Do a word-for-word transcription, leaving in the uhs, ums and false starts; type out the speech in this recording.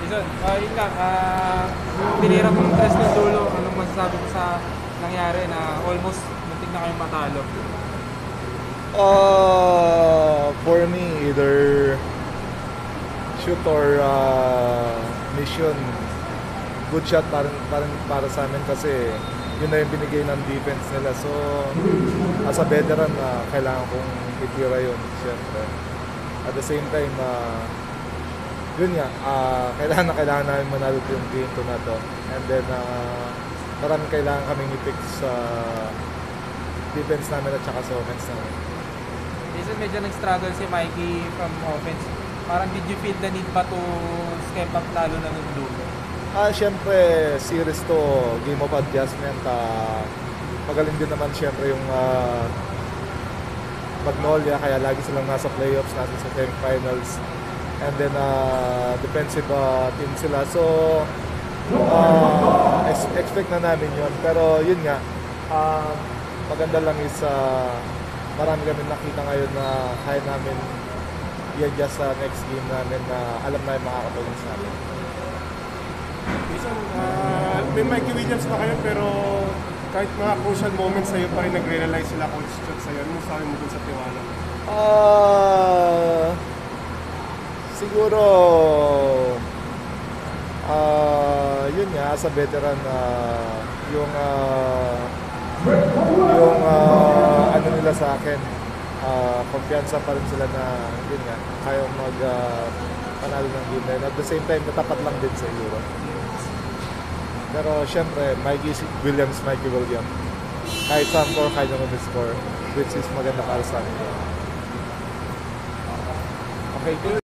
Jayson, uh, yun lang, uh, yung tinira mong tres ng dulo, anong masasabi mo sa nangyari na almost muntik na kayong matalo? Uh, for me, either shoot or uh, mission. Good shot parang, parang para sa amin kasi yun na yung binigay ng defense nila. So, as a veteran, uh, kailangan kong itira yun, syempre. At the same time, uh, yun nga, uh, kailangan na kailangan namin manalo yung game to na to. And then, uh, parang kailangan kaming i-fix sa defense namin at saka sa offense namin. Jayson, medyo nag-struggle si Mikey from offense. Parang did you feel the need pa to step up lalo na ng dulo? Ah, syempre, series to, game of adjustment. Uh, magaling din naman syempre yung uh, Magnolia, kaya lagi silang nasa playoffs natin sa semifinals. And then, uh, defensive uh, team sila. So, uh, ex expect na namin yun. Pero yun nga, uh, maganda lang is uh, marami kami nakita ngayon na kaya namin i-adjust sa next game namin na alam na yung makakatulong sa amin. Jayson, uh, may Mikey Williams pa kayo pero kahit mga crucial moments sa'yo pa rin nagre-realize sila coach chat sa'yo. Ano sabi mo dun sa tiwala? Ah... Uh, Siguro, uh, yun nga, as a veteran, uh, yung, uh, yung uh, ano nila sa akin, uh, kumpiyansa pa rin sila na, yun nga, kaya mag-panalo uh, ng game na yun. At the same time, natapat lang din sa Euro. Pero syempre, Mikey Williams, Mikey Williams. Kahit saan score, kahit naman score, which is maganda para sa amin. Okay,